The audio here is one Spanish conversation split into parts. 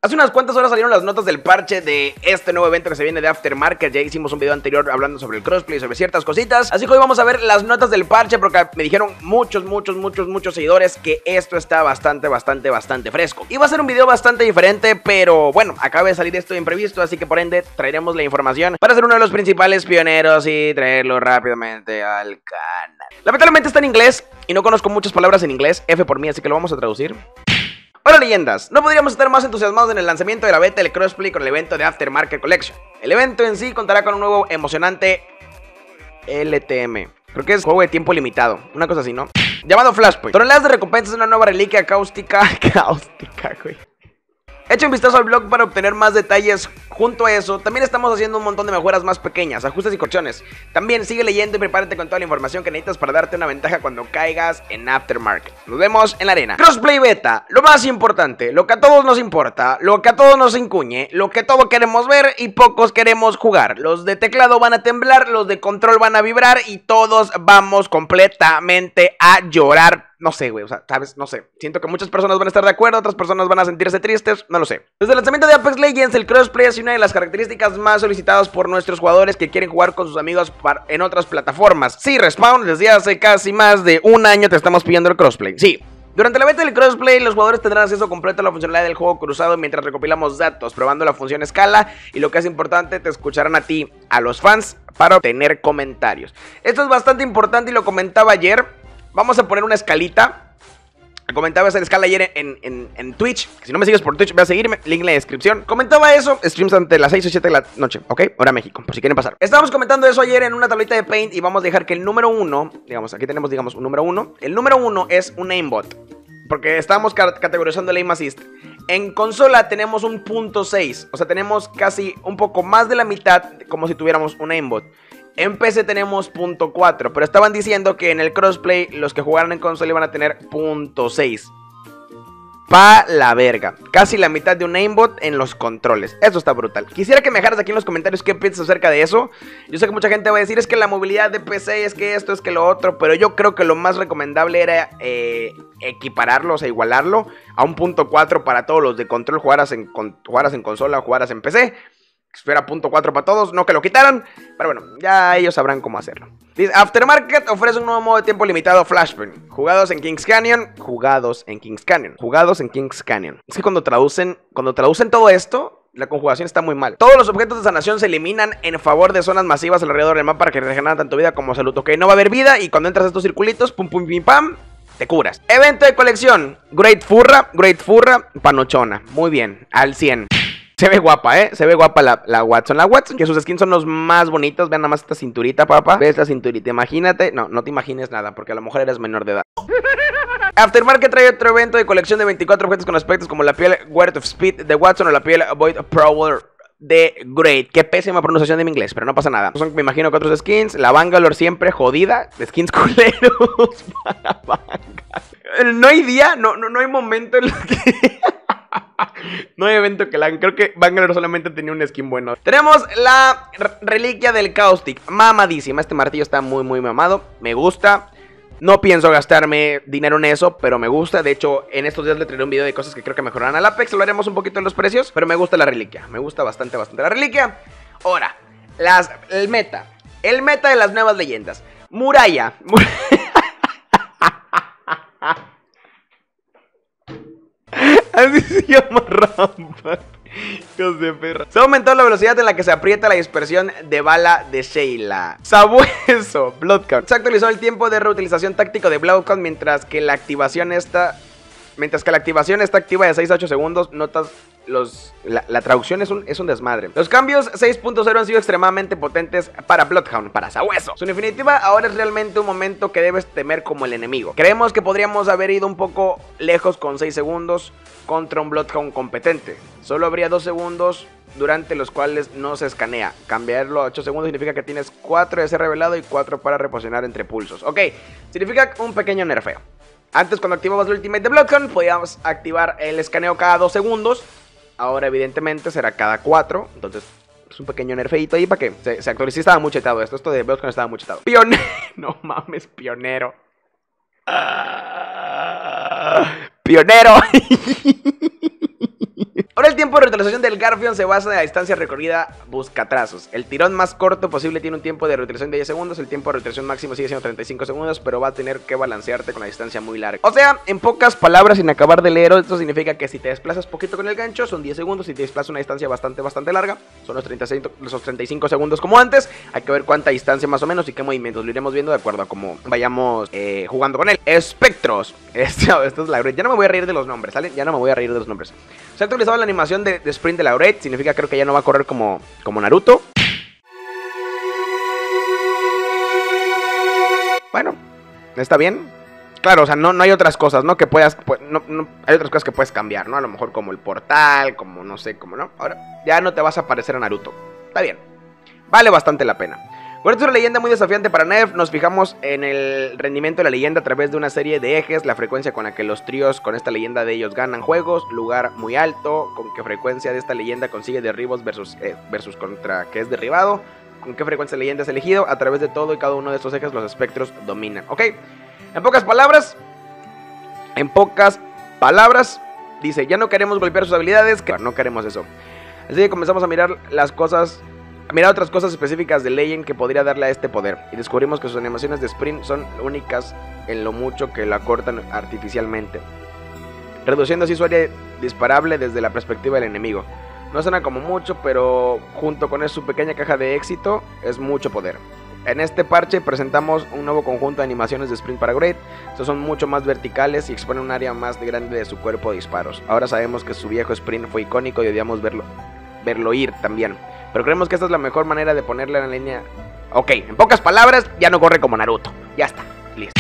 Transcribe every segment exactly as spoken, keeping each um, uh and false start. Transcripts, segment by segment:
Hace unas cuantas horas salieron las notas del parche de este nuevo evento que se viene de Aftermarket. Ya hicimos un video anterior hablando sobre el crossplay, sobre ciertas cositas. Así que hoy vamos a ver las notas del parche porque me dijeron muchos, muchos, muchos, muchos seguidores que esto está bastante, bastante, bastante fresco. Y va a ser un video bastante diferente, pero bueno, acaba de salir esto imprevisto, así que por ende traeremos la información para ser uno de los principales pioneros y traerlo rápidamente al canal. Lamentablemente está en inglés y no conozco muchas palabras en inglés, F por mí, así que lo vamos a traducir. Hola leyendas, no podríamos estar más entusiasmados en el lanzamiento de la beta del crossplay con el evento de Aftermarket Collection. El evento en sí contará con un nuevo emocionante L T M, creo que es juego de tiempo limitado, una cosa así, ¿no? Llamado Flashpoint. Toneladas de recompensas, una nueva reliquia cáustica, cáustica, güey. Echa un vistazo al blog para obtener más detalles. Junto a eso, también estamos haciendo un montón de mejoras más pequeñas, ajustes y correcciones. También sigue leyendo y prepárate con toda la información que necesitas para darte una ventaja cuando caigas en Aftermarket. Nos vemos en la arena. Crossplay Beta, lo más importante, lo que a todos nos importa, lo que a todos nos incuñe, lo que todos queremos ver y pocos queremos jugar. Los de teclado van a temblar, los de control van a vibrar y todos vamos completamente a llorar. No sé, güey, o sea, ¿sabes? No sé. Siento que muchas personas van a estar de acuerdo, otras personas van a sentirse tristes, no lo sé. Desde el lanzamiento de Apex Legends, el crossplay es una de las características más solicitadas por nuestros jugadores que quieren jugar con sus amigos en otras plataformas. Sí, Respawn, desde hace casi más de un año te estamos pidiendo el crossplay. Sí. Durante la beta del crossplay, los jugadores tendrán acceso completo a la funcionalidad del juego cruzado mientras recopilamos datos, probando la función escala y lo que es importante, te escucharán a ti, a los fans, para obtener comentarios. Esto es bastante importante y lo comentaba ayer. Vamos a poner una escalita. Comentaba esa escala ayer en, en, en Twitch. Si no me sigues por Twitch, ve a seguirme. Link en la descripción. Comentaba eso. Streams ante las seis o siete de la noche. Ok, hora México, por si quieren pasar. Estábamos comentando eso ayer en una tablita de Paint. Y vamos a dejar que el número uno, digamos, aquí tenemos, digamos, un número uno. El número uno es un aimbot, porque estamos categorizando el aim assist. En consola tenemos un punto seis. O sea, tenemos casi un poco más de la mitad, como si tuviéramos un aimbot. En P C tenemos punto cuatro, pero estaban diciendo que en el crossplay los que jugaran en consola iban a tener punto seis. Pa' la verga. Casi la mitad de un aimbot en los controles. Eso está brutal. Quisiera que me dejaras aquí en los comentarios qué piensas acerca de eso. Yo sé que mucha gente va a decir es que la movilidad de P C, es que esto, es que lo otro, pero yo creo que lo más recomendable era eh, equipararlo, o sea, igualarlo a un punto cuatro para todos los de control, jugaras en, con, jugaras en consola o jugaras en P C. Espera punto cuatro para todos, no que lo quitaran. Pero bueno, ya ellos sabrán cómo hacerlo. Dice, Aftermarket ofrece un nuevo modo de tiempo limitado Flashpoint. Jugados en Kings Canyon. Jugados en Kings Canyon. Jugados en Kings Canyon. Es que cuando traducen, cuando traducen todo esto, la conjugación está muy mal. Todos los objetos de sanación se eliminan en favor de zonas masivas alrededor del mapa para que regeneran tanto vida como salud. Ok, no va a haber vida y cuando entras a estos circulitos, pum pum pim pam, te curas. Evento de colección. Great Furra, Great Furra, Panochona. Muy bien, al cien. Se ve guapa, ¿eh? Se ve guapa la, la Watson. La Watson, que sus skins son los más bonitos. Vean nada más esta cinturita, papá. ¿Ves la cinturita? Imagínate. No, no te imagines nada, porque a lo mejor eres menor de edad. Aftermarket trae otro evento de colección de veinticuatro objetos con aspectos como la piel Word of Speed de Watson o la piel Void Prowler de Great. Qué pésima pronunciación de mi inglés, pero no pasa nada. Son, me imagino, que otros skins. La Bangalore siempre jodida. Skins culeros para Bangalore. No hay día, no, no, no hay momento en el que... No hay evento que la hagan. Creo que Bangalore solamente tenía un skin bueno. Tenemos la reliquia del Caustic. Mamadísima. Este martillo está muy muy mamado. Me gusta. No pienso gastarme dinero en eso, pero me gusta. De hecho, en estos días le traeré un video de cosas que creo que mejorarán al Apex. Lo haremos un poquito en los precios, pero me gusta la reliquia. Me gusta bastante, bastante la reliquia. Ahora, las, el meta. El meta de las nuevas leyendas. Muralla. Mur Así se llama rampa. Dios de perra. Se ha aumentado la velocidad en la que se aprieta la dispersión de bala de Sheila. Sabueso. Bloodcount. Se actualizó el tiempo de reutilización táctico de Bloodcount, mientras que la activación está... Mientras que la activación está activa de seis a ocho segundos. Notas los... La, la traducción es un, es un desmadre. Los cambios seis punto cero han sido extremadamente potentes para Bloodhound, para Sabueso. Su definitiva ahora es realmente un momento que debes temer como el enemigo. Creemos que podríamos haber ido un poco lejos con seis segundos contra un Bloodhound competente. Solo habría dos segundos durante los cuales no se escanea. Cambiarlo a ocho segundos significa que tienes cuatro de ser revelado y cuatro para reposicionar entre pulsos. Ok, significa un pequeño nerfeo. Antes, cuando activabas el Ultimate de Bloodhound, podíamos activar el escaneo cada dos segundos. Ahora, evidentemente, será cada cuatro. Entonces, es un pequeño nerfeito ahí para que se, se actualice. Estaba muy chetado esto. Esto de Bloodhound estaba muy chetado. Pionero. No mames, pionero. Ah, pionero. Ahora el tiempo de reutilización del Garfion se basa en la distancia recorrida buscatrazos. El tirón más corto posible tiene un tiempo de reutilización de diez segundos, el tiempo de reutilización máximo sigue siendo treinta y cinco segundos, pero va a tener que balancearte con la distancia muy larga. O sea, en pocas palabras, sin acabar de leer, esto significa que si te desplazas poquito con el gancho, son diez segundos, si te desplazas una distancia bastante, bastante larga, son los, treinta, los treinta y cinco segundos como antes. Hay que ver cuánta distancia más o menos y qué movimientos, lo iremos viendo de acuerdo a cómo vayamos eh, jugando con él. Espectros. Esto, esto es la ya no me voy a reír de los nombres, ¿sale? Ya no me voy a reír de los nombres. Se ha actualizado la animación de, de sprint de Laurette. Significa creo que ya no va a correr como, como Naruto. Bueno, está bien. Claro, o sea, no, no hay otras cosas, ¿no? Que puedas, pues, no, no, hay otras cosas que puedes cambiar, ¿no? A lo mejor como el portal, como no sé, como no. Ahora ya no te vas a parecer a Naruto. Está bien. Vale bastante la pena. Bueno, esta es una leyenda muy desafiante para Nef. Nos fijamos en el rendimiento de la leyenda a través de una serie de ejes, la frecuencia con la que los tríos con esta leyenda de ellos ganan juegos, lugar muy alto, con qué frecuencia de esta leyenda consigue derribos versus, eh, versus contra que es derribado, con qué frecuencia la leyenda es elegido. A través de todo y cada uno de estos ejes los espectros dominan, ¿ok? En pocas palabras, en pocas palabras, dice, ya no queremos golpear sus habilidades, que no queremos eso. Así que comenzamos a mirar las cosas... Mirar otras cosas específicas de Legend que podría darle a este poder. Y descubrimos que sus animaciones de sprint son únicas en lo mucho que la cortan artificialmente, reduciendo así su área disparable desde la perspectiva del enemigo. No suena como mucho, pero junto con su pequeña caja de éxito, es mucho poder. En este parche presentamos un nuevo conjunto de animaciones de sprint para Great. Estos son mucho más verticales y exponen un área más grande de su cuerpo de disparos. Ahora sabemos que su viejo sprint fue icónico y debíamos verlo, verlo ir también. Pero creemos que esta es la mejor manera de ponerle en la línea. Ok, en pocas palabras, ya no corre como Naruto. Ya está, listo.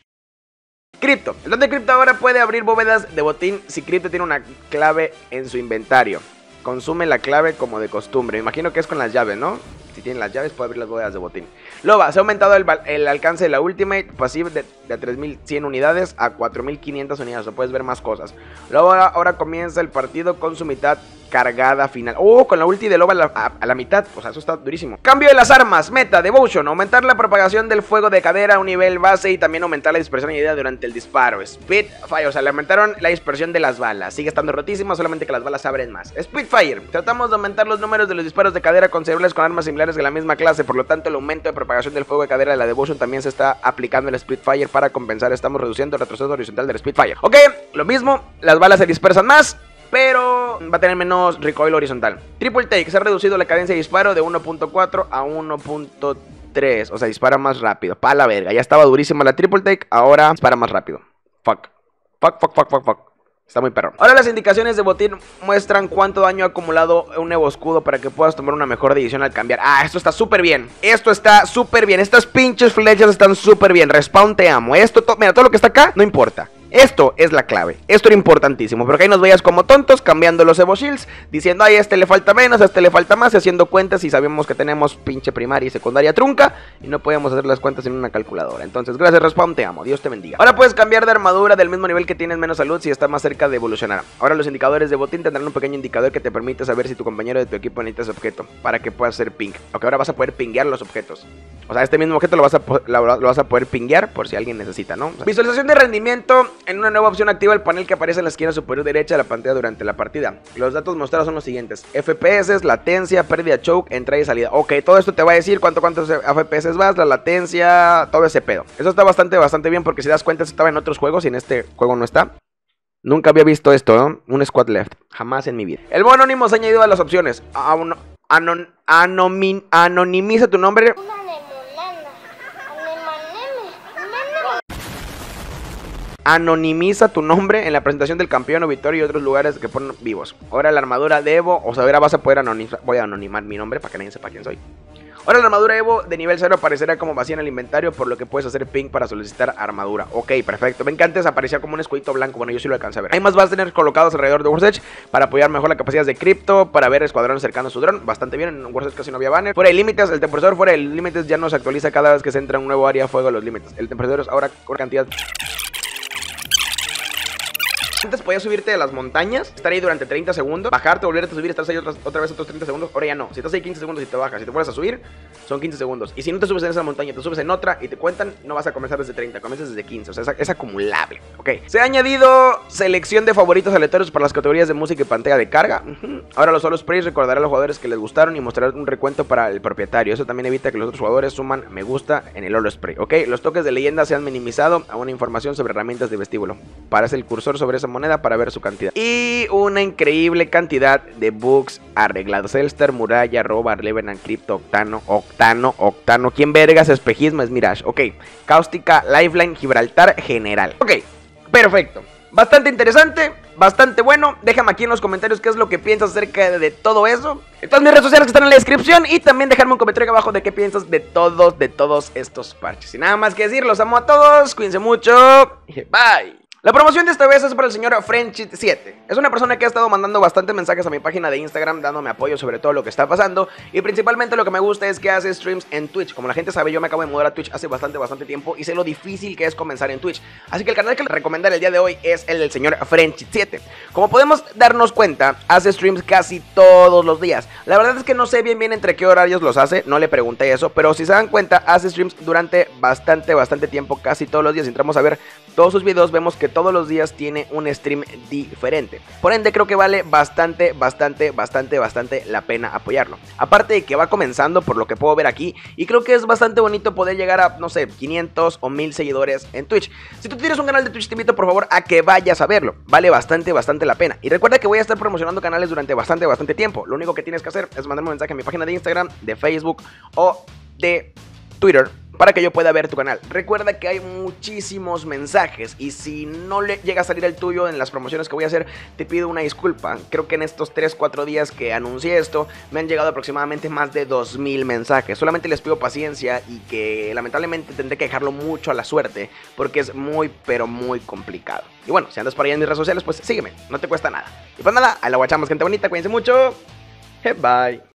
Crypto. El don de Crypto ahora puede abrir bóvedas de botín si Crypto tiene una clave en su inventario. Consume la clave como de costumbre. Me imagino que es con las llaves, ¿no? Si tienen las llaves puede abrir las bóvedas de botín. Loba, se ha aumentado el, el alcance de la Ultimate Passive de, de tres mil cien unidades a cuatro mil quinientas unidades. O puedes ver más cosas. Loba ahora comienza el partido con su mitad cargada final. Oh, con la ulti de Loba a la, a, a la mitad. O sea, eso está durísimo. Cambio de las armas. Meta, Devotion. Aumentar la propagación del fuego de cadera a un nivel base y también aumentar la dispersión de idea durante el disparo. Spitfire. O sea, le aumentaron la dispersión de las balas. Sigue estando rotísima, solamente que las balas abren más. Spitfire. Tratamos de aumentar los números de los disparos de cadera considerables con armas similares de la misma clase. Por lo tanto, el aumento de propagación del fuego de cadera de la Devotion también se está aplicando en el Spitfire para compensar. Estamos reduciendo el retroceso horizontal del Spitfire. Ok, lo mismo. Las balas se dispersan más, pero va a tener menos recoil horizontal. Triple Take, se ha reducido la cadencia de disparo de uno punto cuatro a uno punto tres. O sea, dispara más rápido. Pa' la verga, ya estaba durísima la Triple Take, ahora dispara más rápido. Fuck. Fuck, fuck, fuck, fuck, fuck. Está muy perro. Ahora las indicaciones de botín muestran cuánto daño ha acumulado un nuevo escudo para que puedas tomar una mejor decisión al cambiar. Ah, esto está súper bien. Esto está súper bien. Estas pinches flechas están súper bien. Respawn, te amo. Esto, to mira, todo lo que está acá, no importa. Esto es la clave, esto era importantísimo, porque ahí nos veías como tontos cambiando los Evo Shields, diciendo, ay, a este le falta menos, a este le falta más, y haciendo cuentas y sabemos que tenemos pinche primaria y secundaria trunca, y no podíamos hacer las cuentas en una calculadora. Entonces, gracias Respawn, te amo, Dios te bendiga. Ahora puedes cambiar de armadura del mismo nivel que tienes menos salud si está más cerca de evolucionar. Ahora los indicadores de botín tendrán un pequeño indicador que te permite saber si tu compañero de tu equipo necesita ese objeto, para que puedas hacer ping. Ok, ahora vas a poder pinguear los objetos. O sea, este mismo objeto lo vas a, lo, lo vas a poder pinguear por si alguien necesita, ¿no? O sea, visualización de rendimiento. En una nueva opción activa el panel que aparece en la esquina superior derecha de la pantalla durante la partida. Los datos mostrados son los siguientes: F P S, latencia, pérdida, choke, entrada y salida. Ok, todo esto te va a decir cuánto cuántos F P S vas, la latencia, todo ese pedo. Eso está bastante, bastante bien, porque si das cuenta estaba en otros juegos y en este juego no está. Nunca había visto esto, ¿no? Un squad left. Jamás en mi vida. El modo anónimo se ha añadido a las opciones. Anon, anon, anomin, anonimiza tu nombre. Anonimiza tu nombre en la presentación del campeón o victoria y otros lugares que ponen vivos. Ahora la armadura de Evo, o sea, ahora vas a poder anonimar. Voy a anonimar mi nombre para que nadie sepa quién soy. Ahora la armadura Evo de nivel cero aparecerá como vacía en el inventario, por lo que puedes hacer ping para solicitar armadura. Ok, perfecto. Ven que antes aparecía como un escudito blanco. Bueno, yo sí lo alcancé a ver. Hay más vas a tener colocados alrededor de War's Edge para apoyar mejor la capacidad de Crypto, para ver escuadrones cercanos a su dron. Bastante bien, en War's Edge casi no había banner. Fuera de límites, el temporizador fuera de límites ya no se actualiza cada vez que se entra en un nuevo área de fuego de los límites. El temporizador es ahora con cantidad... Antes podías subirte de las montañas, estar ahí durante treinta segundos, bajarte, volverte a subir, estar ahí otra, otra vez otros treinta segundos. Ahora ya no. Si estás ahí quince segundos y te bajas, si te vuelves a subir, son quince segundos. Y si no te subes en esa montaña, te subes en otra y te cuentan, no vas a comenzar desde treinta, comienzas desde quince. O sea, es, es acumulable. Ok. Se ha añadido selección de favoritos aleatorios para las categorías de música y pantalla de carga. Uh-huh. Ahora los solo sprays recordará a los jugadores que les gustaron y mostrará un recuento para el propietario. Eso también evita que los otros jugadores suman me gusta en el holo spray. Ok. Los toques de leyenda se han minimizado a una información sobre herramientas de vestíbulo. Parece el cursor sobre esa moneda para ver su cantidad. Y una increíble cantidad de bugs arreglados. Elstar, Muralla, Roba, Revenant, Crypto, Octano, Octano, Octano. ¿Quién vergas? Espejismo, es Mirage. Ok. Cáustica, Lifeline, Gibraltar, General. Ok. Perfecto. Bastante interesante, bastante bueno. Déjame aquí en los comentarios qué es lo que piensas acerca de, de todo eso. Todas mis redes sociales que están en la descripción. Y también dejarme un comentario aquí abajo de qué piensas de todos, de todos estos parches. Sin nada más que decir, los amo a todos. Cuídense mucho. Bye. La promoción de esta vez es para el señor Frenchit siete. Es una persona que ha estado mandando bastantes mensajes a mi página de Instagram dándome apoyo sobre todo lo que está pasando. Y principalmente lo que me gusta es que hace streams en Twitch. Como la gente sabe, yo me acabo de mudar a Twitch hace bastante, bastante tiempo y sé lo difícil que es comenzar en Twitch. Así que el canal que les recomendaré el día de hoy es el del señor Frenchit siete. Como podemos darnos cuenta, hace streams casi todos los días. La verdad es que no sé bien bien entre qué horarios los hace, no le pregunté eso, pero si se dan cuenta, hace streams durante bastante, bastante tiempo, casi todos los días. Si entramos a ver todos sus videos, vemos que todos los días tiene un stream diferente. Por ende creo que vale bastante, bastante, bastante, bastante la pena apoyarlo. Aparte de que va comenzando por lo que puedo ver aquí, y creo que es bastante bonito poder llegar a, no sé, quinientos o mil seguidores en Twitch. Si tú tienes un canal de Twitch, te invito por favor a que vayas a verlo. Vale bastante, bastante la pena. Y recuerda que voy a estar promocionando canales durante bastante, bastante tiempo. Lo único que tienes que hacer es mandarme un mensaje a mi página de Instagram, de Facebook o de Twitter, para que yo pueda ver tu canal. Recuerda que hay muchísimos mensajes y si no le llega a salir el tuyo en las promociones que voy a hacer, te pido una disculpa. Creo que en estos tres cuatro días que anuncié esto, me han llegado aproximadamente más de dos mil mensajes. Solamente les pido paciencia y que lamentablemente tendré que dejarlo mucho a la suerte, porque es muy pero muy complicado. Y bueno, si andas por ahí en mis redes sociales, pues sígueme, no te cuesta nada. Y pues nada, a la guachamos, gente bonita, cuídense mucho. Bye.